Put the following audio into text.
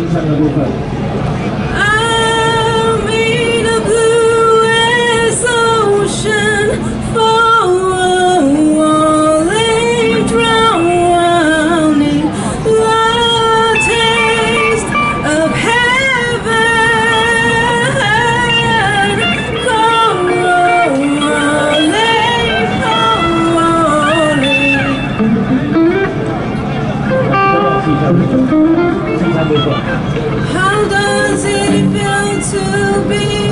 象的部分。 I'm in a bluest ocean, falling, drowning, the taste of heaven, calling. How does it feel to be